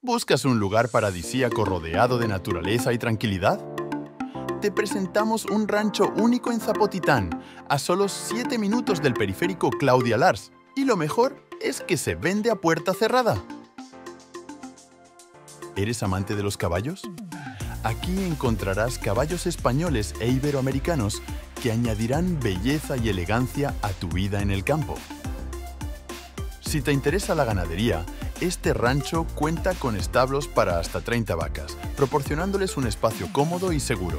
¿Buscas un lugar paradisíaco rodeado de naturaleza y tranquilidad? Te presentamos un rancho único en Zapotitán, a solo 7 minutos del periférico Claudia Lars. Y lo mejor es que se vende a puerta cerrada. ¿Eres amante de los caballos? Aquí encontrarás caballos españoles e iberoamericanos que añadirán belleza y elegancia a tu vida en el campo. Si te interesa la ganadería, este rancho cuenta con establos para hasta 30 vacas, proporcionándoles un espacio cómodo y seguro.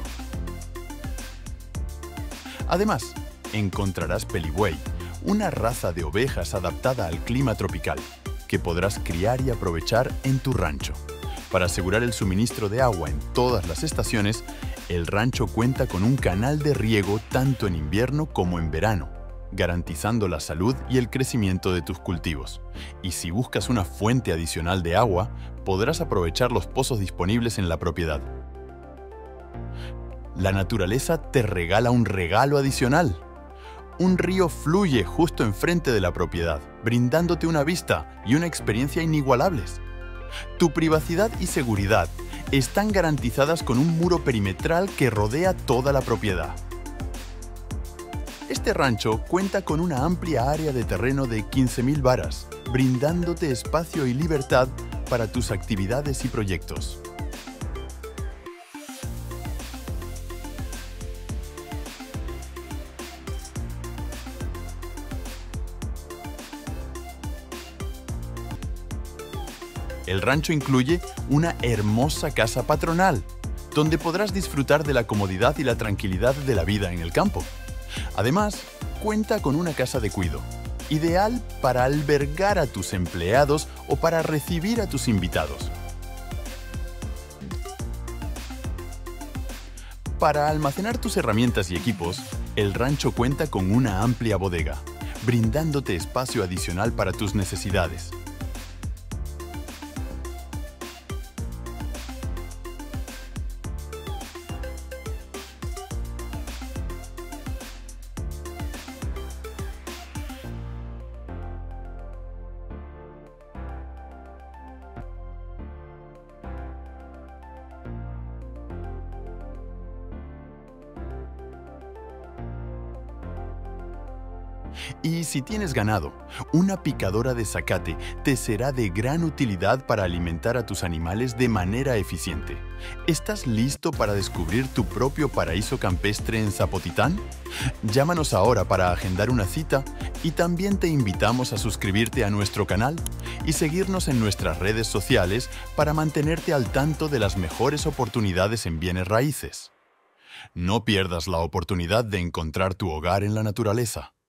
Además, encontrarás Pelibuey, una raza de ovejas adaptada al clima tropical, que podrás criar y aprovechar en tu rancho. Para asegurar el suministro de agua en todas las estaciones, el rancho cuenta con un canal de riego tanto en invierno como en verano, garantizando la salud y el crecimiento de tus cultivos. Y si buscas una fuente adicional de agua, podrás aprovechar los pozos disponibles en la propiedad. La naturaleza te regala un regalo adicional. Un río fluye justo enfrente de la propiedad, brindándote una vista y una experiencia inigualables. Tu privacidad y seguridad están garantizadas con un muro perimetral que rodea toda la propiedad. Este rancho cuenta con una amplia área de terreno de 15.000 varas, brindándote espacio y libertad para tus actividades y proyectos. El rancho incluye una hermosa casa patronal, donde podrás disfrutar de la comodidad y la tranquilidad de la vida en el campo. Además, cuenta con una casa de cuido, ideal para albergar a tus empleados o para recibir a tus invitados. Para almacenar tus herramientas y equipos, el rancho cuenta con una amplia bodega, brindándote espacio adicional para tus necesidades. Y si tienes ganado, una picadora de zacate te será de gran utilidad para alimentar a tus animales de manera eficiente. ¿Estás listo para descubrir tu propio paraíso campestre en Zapotitán? Llámanos ahora para agendar una cita y también te invitamos a suscribirte a nuestro canal y seguirnos en nuestras redes sociales para mantenerte al tanto de las mejores oportunidades en bienes raíces. No pierdas la oportunidad de encontrar tu hogar en la naturaleza.